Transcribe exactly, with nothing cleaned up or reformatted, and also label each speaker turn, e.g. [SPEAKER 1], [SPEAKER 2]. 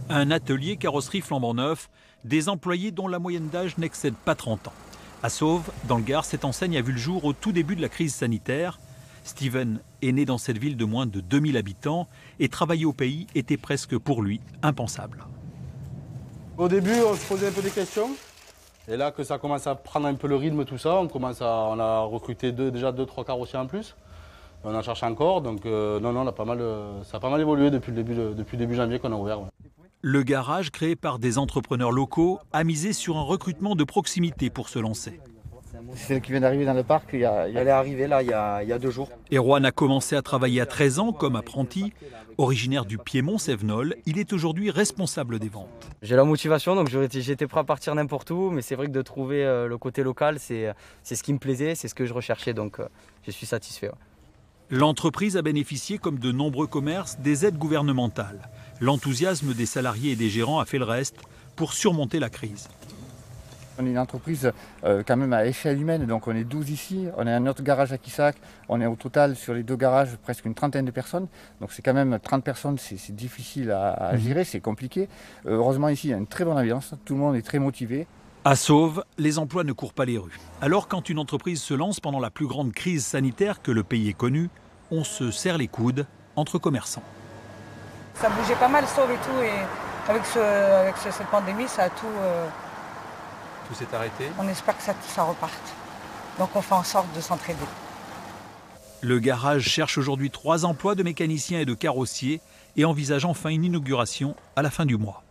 [SPEAKER 1] Un atelier carrosserie flambant neuf, des employés dont la moyenne d'âge n'excède pas trente ans. À Sauve, dans le Gard, cette enseigne a vu le jour au tout début de la crise sanitaire. Steven est né dans cette ville de moins de deux mille habitants et travailler au pays était presque pour lui impensable.
[SPEAKER 2] Au début, on se posait un peu des questions. Et là que ça commence à prendre un peu le rythme, tout ça, on, commence à, on a recruté deux, déjà deux, trois carrossiers en plus. On en cherche encore, donc euh, non, non, on a pas mal, ça a pas mal évolué depuis le début, de, depuis le début janvier qu'on a ouvert. Ouais.
[SPEAKER 1] Le garage, créé par des entrepreneurs locaux, a misé sur un recrutement de proximité pour se lancer.
[SPEAKER 3] C'est celle qui vient d'arriver dans le parc. Il y a, il y a... Elle est arrivée là il y a, il y a deux jours.
[SPEAKER 1] Erwan a commencé à travailler à treize ans comme apprenti. Originaire du Piémont-Sévenol, il est aujourd'hui responsable des ventes.
[SPEAKER 4] J'ai la motivation, donc j'étais prêt à partir n'importe où, mais c'est vrai que de trouver le côté local, c'est ce qui me plaisait, c'est ce que je recherchais, donc je suis satisfait. Ouais.
[SPEAKER 1] L'entreprise a bénéficié, comme de nombreux commerces, des aides gouvernementales. L'enthousiasme des salariés et des gérants a fait le reste pour surmonter la crise.
[SPEAKER 3] On est une entreprise euh, quand même à échelle humaine, donc on est douze ici, on a un autre garage à Quissac, on est au total sur les deux garages presque une trentaine de personnes, donc c'est quand même trente personnes, c'est difficile à, à gérer, c'est compliqué. Euh, heureusement ici il y a une très bonne ambiance, tout le monde est très motivé.
[SPEAKER 1] À Sauve, les emplois ne courent pas les rues. Alors quand une entreprise se lance pendant la plus grande crise sanitaire que le pays ait connue, on se serre les coudes entre commerçants.
[SPEAKER 5] Ça bougeait pas mal Sauve et tout, et avec, ce, avec ce, cette pandémie, ça a tout... Euh...
[SPEAKER 1] Tout s'est arrêté.
[SPEAKER 5] On espère que ça, ça reparte. Donc on fait en sorte de s'entraider.
[SPEAKER 1] Le garage cherche aujourd'hui trois emplois de mécaniciens et de carrossiers et envisage enfin une inauguration à la fin du mois.